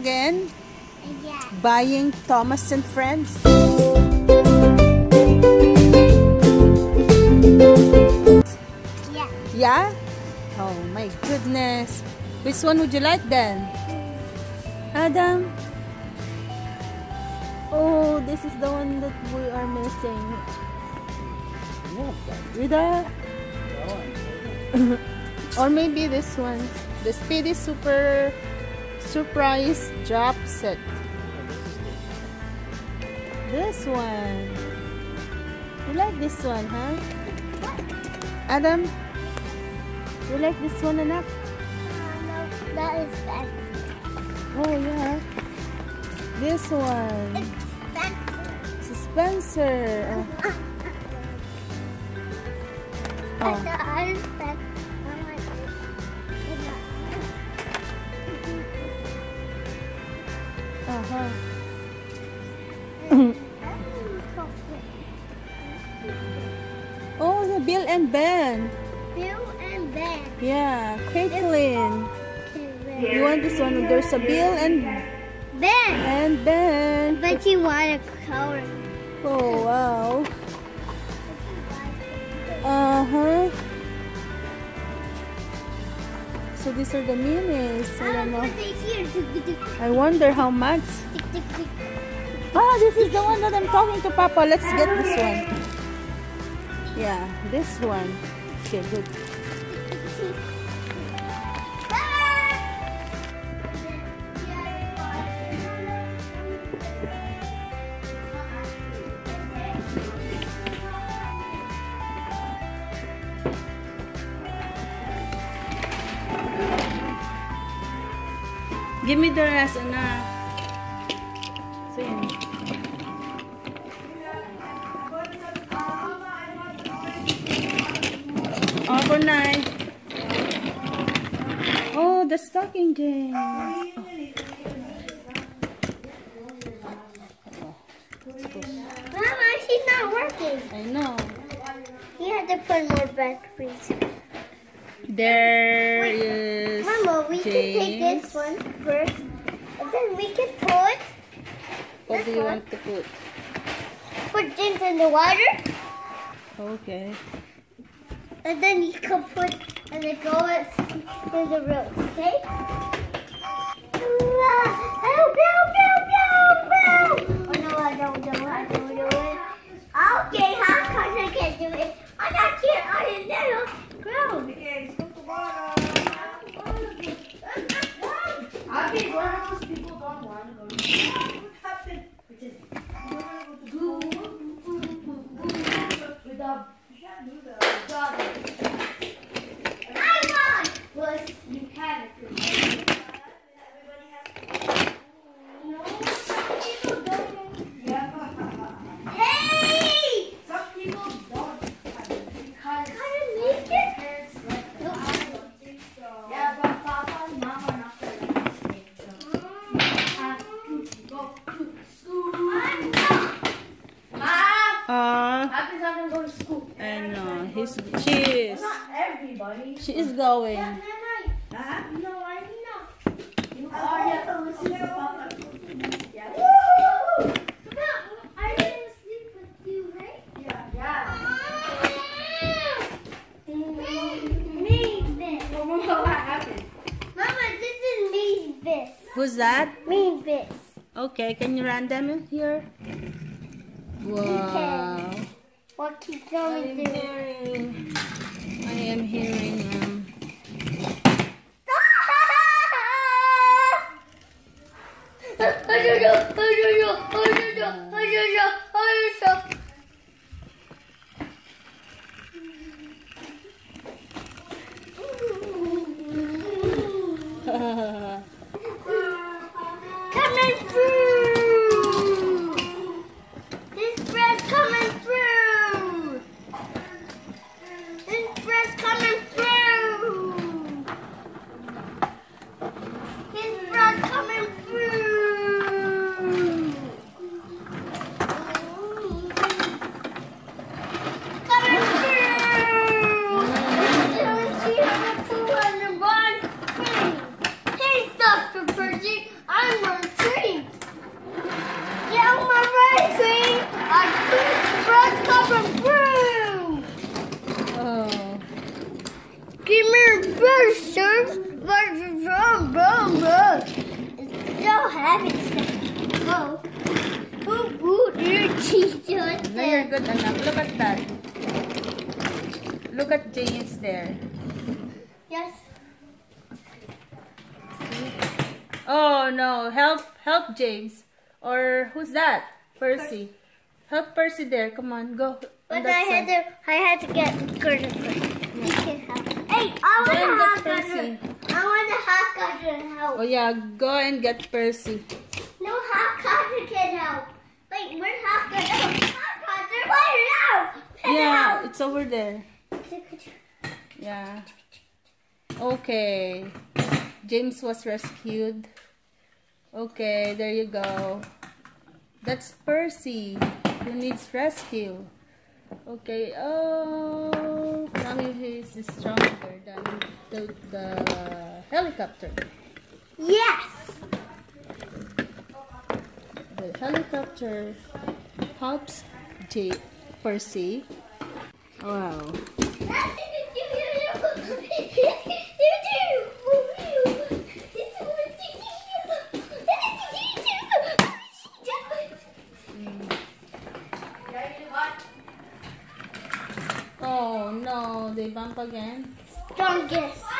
Again, Yeah. buying Thomas and Friends. Yeah. Yeah? Oh my goodness. Which one would you like then? Adam? Oh, this is the one that we are missing. With that? Or maybe this one. The Speedy Super Surprise Drop Set. This one. You like this one, huh? Adam? You like this one, anak? No, that is bad. Oh, yeah. This one. It's Spencer. Oh. Uh-huh. Oh, the Bill and Ben. Bill and Ben. Yeah, Caitlin. You want this one? There's a Bill and Ben. Ben. But you want a color. Oh, wow. Uh-huh. So these are the minis. I don't know. I wonder how much. Ah, this is the one that I'm talking to Papa. Let's get this one. Yeah, this one. Okay, good. Give me the rest, anak. So, yun. Overnight. Oh, the stocking jeans. Mama, she's not working. I know. You have to put more batteries. There is Mama, we can take this one first. And then we can put What do you want to put? jeans in the water. Okay. And then you can put and then go in the road, okay? Help, help, help, help, help! Oh no, I don't do it. Okay, how come I can't do it? I'm not here on the little ground. I'll be one of those people who don't want to go to you can if you're everybody has no, some people don't. Yeah. Hey! Some people don't because make it? parents let them. I don't think so. Yeah, but Papa and Mama are not going to let us take them. Have to go to school. I'm not. Mom! Happy's not going to go to school. I know. She is. Not everybody. She is going. No, I'm not. You have to listen to Papa. Yeah. Woo! I didn't sleep with you, right? Yeah. Mean Fish. What happened? Mama, this is Mean Fish. Who's that? Mean Fish. Okay, can you run them here? Wow. What keeps going to I am hearing coming through. This bread's coming through. This bread's coming through. His bread's coming through. So heavy. Oh. Your teacher. No, you're good enough. Look at that. Look at James there. Yes. Oh no, help James. Or who's that? Percy. Help Percy there. Come on, go. But I had to get Gerda. You can help. Hey, I want to help Gerda. I want to help Gerda help. Oh yeah, go and get Percy. No, half Gerda can help. Wait, where's half Gerda? Half Gerda, where now? Yeah, it's over there. Yeah. Okay. James was rescued. Okay, there you go. That's Percy who needs rescue. Okay. Oh, now he is stronger than the helicopter. Yes. The helicopter helps Percy. Wow. Oh no, they bump again. Strongest.